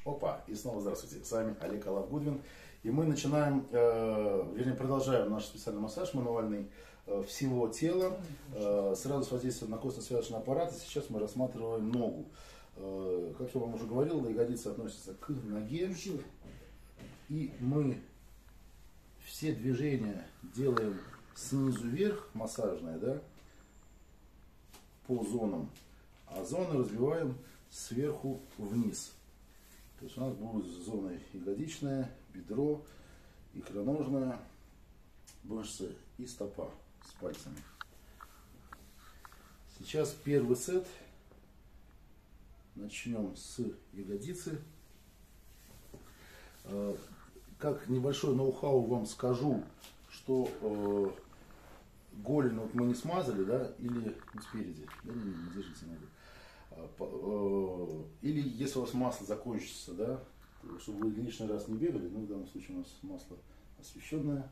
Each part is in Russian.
Опа, и снова здравствуйте, с вами Олег Алабгудвин. И мы начинаем, вернее продолжаем наш специальный массаж мануальный всего тела, сразу с воздействием на костно-связочный аппарат. И сейчас мы рассматриваем ногу. Как я вам уже говорил, ягодицы относятся к ноге. И мы все движения делаем снизу вверх, массажные, да, по зонам, а зоны развиваем сверху вниз. То есть у нас будут зоны ягодичная, бедро, икроножная, мышцы и стопа с пальцами. Сейчас первый сет. Начнем с ягодицы. Как небольшой ноу-хау вам скажу, что голень вот мы не смазали, да, или спереди, да, не держите ногу. Или если у вас масло закончится, да, чтобы вы лишний раз не бегали, ну в данном случае у нас масло освещенное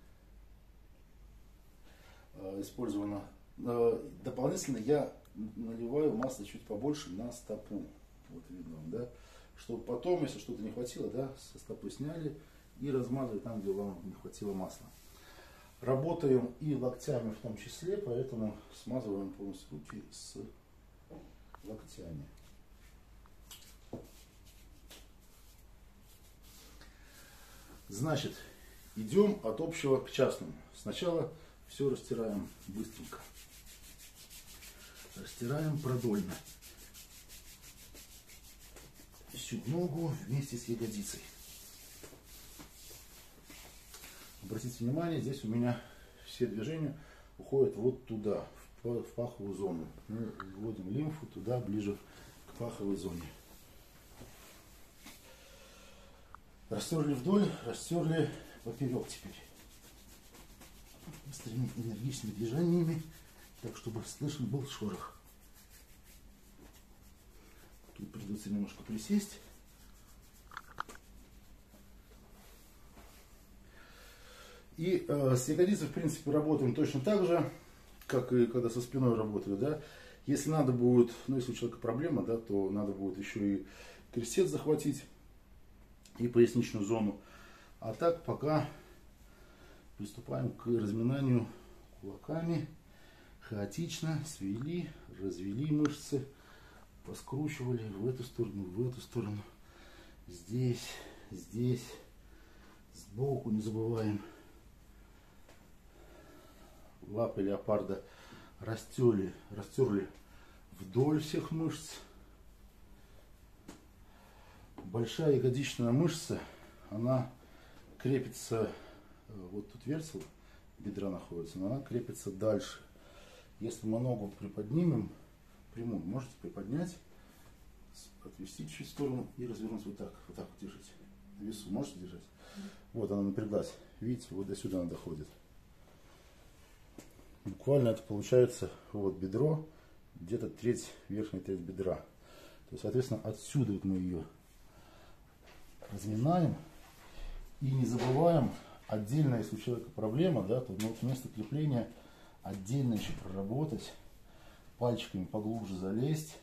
использовано. Дополнительно я наливаю масло чуть побольше на стопу, вот видно, да, чтобы потом, если что-то не хватило, да, со стопы сняли и размазали там, где вам не хватило масла. Работаем и локтями в том числе, поэтому смазываем полностью руки с локтями. Значит, идем от общего к частному. Сначала все растираем быстренько. Растираем продольно всю ногу вместе с ягодицей. Обратите внимание, здесь у меня все движения уходят вот туда, в паховую зону. Мы вводим лимфу туда, ближе к паховой зоне. Растерли вдоль, растерли поперек теперь. Быстрыми энергичными движениями, так чтобы слышен был шорох. Тут придется немножко присесть. И с ягодицей, в принципе, работаем точно так же, как и когда со спиной работали, да. Если надо будет, ну если у человека проблема, да, то надо будет еще и крестец захватить и поясничную зону. А так пока приступаем к разминанию кулаками. Хаотично свели, развели мышцы, поскручивали в эту сторону, здесь, здесь, сбоку не забываем. Лапы леопарда растерли вдоль всех мышц. Большая ягодичная мышца, она крепится, вот тут версел бедра находится, но она крепится дальше. Если мы ногу приподнимем, прямую, можете приподнять, отвести чуть в сторону и развернуть вот так вот держите. Весу можете держать? Вот она напряглась. Видите, вот до сюда она доходит. Буквально это получается вот бедро, где-то треть, верхняя треть бедра. То есть, соответственно, отсюда вот мы ее разминаем. И не забываем, отдельно, если у человека проблема, да, то вот вместо крепления отдельно еще проработать, пальчиками поглубже залезть.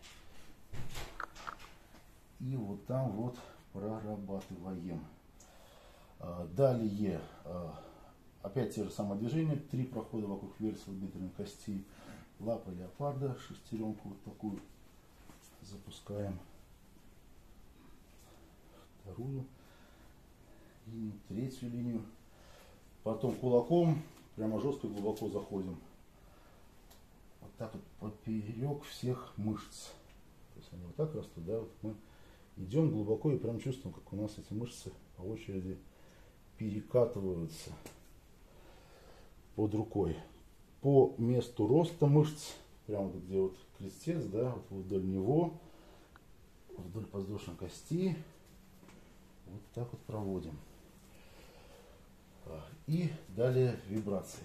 И вот там вот прорабатываем. Далее, опять те же самые движения, 3 прохода вокруг версла бедренной кости, лапы леопарда, шестеренку вот такую запускаем, вторую линию, третью линию, потом кулаком прямо жестко и глубоко заходим, вот так вот поперек всех мышц, то есть они вот так растут, да, вот мы идем глубоко и прям чувствуем, как у нас эти мышцы по очереди перекатываются под рукой. По месту роста мышц, прямо вот где вот крестец, да, вот вдоль него, вдоль подвздошной кости, вот так вот проводим. И далее вибрация.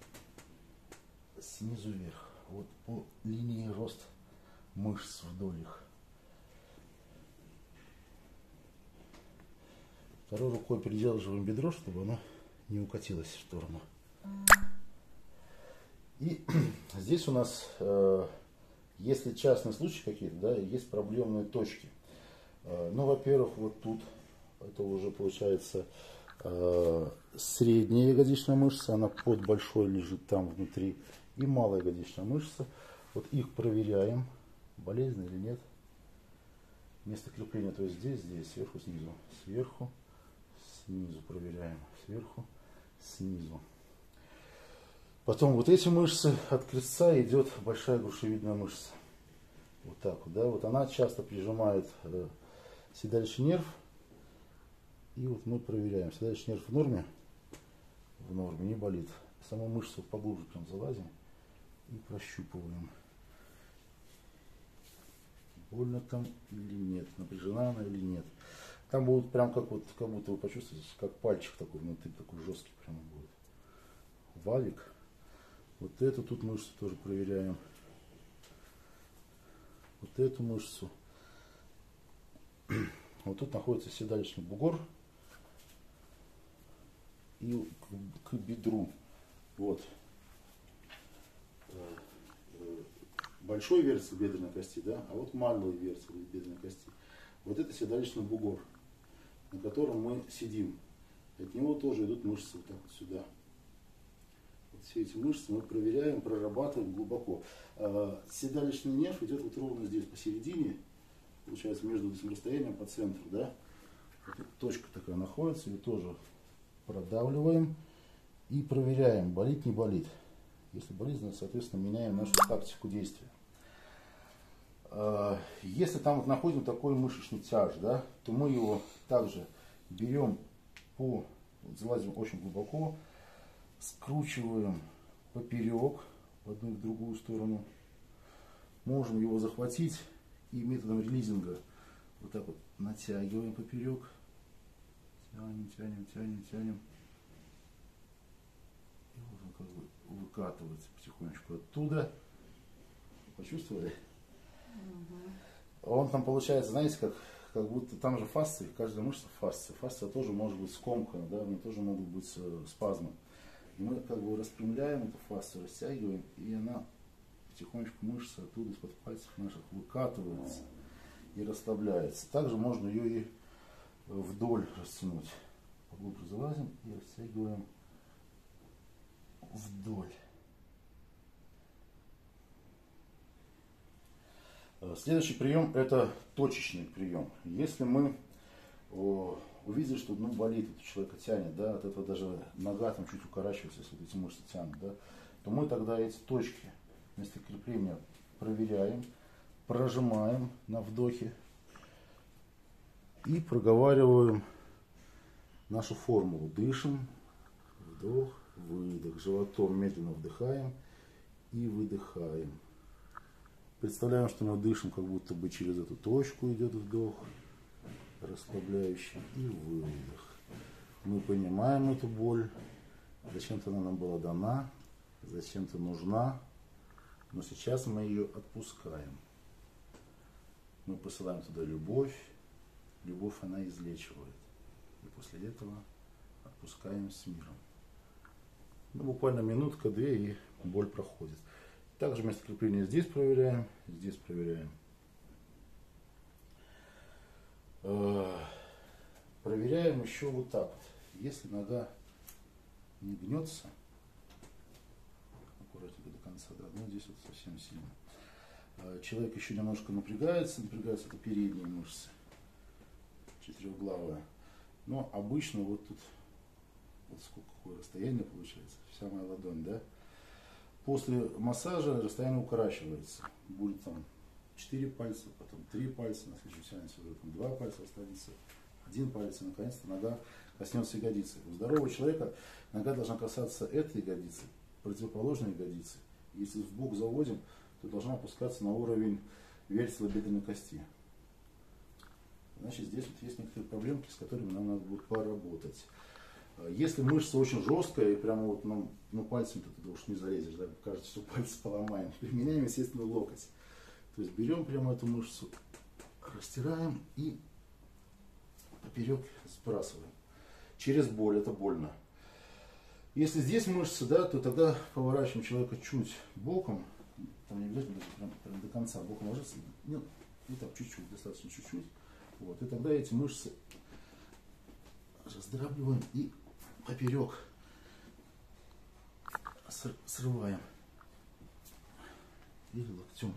Снизу вверх, вот по линии роста мышц вдоль их. Второй рукой придерживаем бедро, чтобы оно не укатилось в сторону. И здесь у нас Если частные случаи какие-то, да, есть проблемные точки. Ну, во-первых, вот тут это уже получается средняя ягодичная мышца, она под большой лежит там внутри, и малая ягодичная мышца. Вот их проверяем, болезненно или нет. Место крепления, то есть здесь, сверху, снизу, сверху, снизу проверяем, сверху, снизу. Потом вот эти мышцы, от крестца идет большая грушевидная мышца. Вот так вот, да, вот она часто прижимает седалищный нерв. И вот мы проверяем, седалищный нерв в норме, не болит. Саму мышцу поглубже прям залазим и прощупываем. Больно там или нет, напряжена она или нет. Там будет прям как вот, как будто вы почувствуете, как пальчик такой внутри, такой жесткий прямо будет. Валик. Вот эту тут мышцу тоже проверяем. Вот эту мышцу. Вот тут находится седалищный бугор. И к бедру. Вот. Большой верцель бедренной кости, да, а вот малый верцель бедренной кости. Вот это седалищный бугор, на котором мы сидим. От него тоже идут мышцы вот так вот сюда. Вот все эти мышцы мы проверяем, прорабатываем глубоко. Седалищный нерв идет вот ровно здесь посередине, получается между этим расстоянием по центру, да. Вот точка такая находится, ее тоже продавливаем и проверяем, болит, не болит. Если болит, значит, соответственно, меняем нашу тактику действия. Если там вот находим такой мышечный тяж, да, то мы его также берем вот залазим очень глубоко, скручиваем поперек в одну и в другую сторону. Можем его захватить и методом релизинга вот так вот натягиваем поперек. Тянем. И вот он как бы выкатывается потихонечку оттуда. Почувствовали? Он там получается, знаете, как будто там же фасции, каждая мышца фасция. Фасция тоже может быть скомкана, да, в ней тоже могут быть спазмы. И мы как бы распрямляем эту фасцию, растягиваем, и она потихонечку мышца оттуда из-под пальцев наших выкатывается и расслабляется. Также можно ее и вдоль растянуть. Поглубже залазим и растягиваем вдоль. Следующий прием — это точечный прием. Если мы увидели, что болит, у человека тянет, да, от этого даже нога там чуть укорачивается, если эти мышцы тянут, да, то мы тогда эти точки вместо крепления проверяем, прожимаем на вдохе и проговариваем нашу формулу. Дышим, вдох, выдох, животом медленно вдыхаем и выдыхаем. Представляем, что мы дышим, как будто бы через эту точку идет вдох, расслабляющий, и выдох. Мы понимаем эту боль, зачем-то она нам была дана, зачем-то нужна, но сейчас мы ее отпускаем. Мы посылаем туда любовь, любовь она излечивает. И после этого отпускаем с миром. Ну, буквально минутка-две, и боль проходит. Также место крепления здесь проверяем, здесь проверяем. Проверяем еще вот так вот. Если нога не гнется, аккуратненько до конца, да, но здесь вот совсем сильно. Человек еще немножко напрягается это передние мышцы, четырехглавая. Но обычно вот тут, вот сколько какое расстояние получается, вся моя ладонь, да. После массажа расстояние укорачивается. Будет там 4 пальца, потом 3 пальца, на следующем сеансе уже там 2 пальца останется, 1 палец, и наконец-то нога коснется ягодицы. У здорового человека нога должна касаться этой ягодицы, противоположной ягодицы. Если в бок заводим, то должна опускаться на уровень верцела бедренной кости. Значит, здесь вот есть некоторые проблемки, с которыми нам надо будет поработать. Если мышца очень жесткая и прямо вот пальцем ты туда уж не залезешь, да, кажется, что пальцы поломаем, применяем, естественно, локоть. То есть берем прямо эту мышцу, растираем и поперек сбрасываем. Через боль, это больно. Если здесь мышцы, да, то тогда поворачиваем человека чуть боком, там не обязательно прям до конца боком ложиться, ну, и так чуть-чуть, достаточно чуть-чуть, Вот. И тогда эти мышцы раздравливаем и поперек срываем. Или локтем.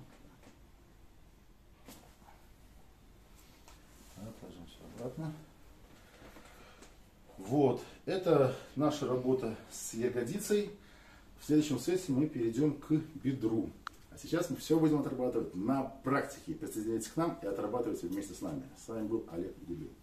Ложимся обратно. Вот. Это наша работа с ягодицей. В следующем сессии мы перейдем к бедру. А сейчас мы все будем отрабатывать на практике. Присоединяйтесь к нам и отрабатывайте вместе с нами. С вами был Олег Губин.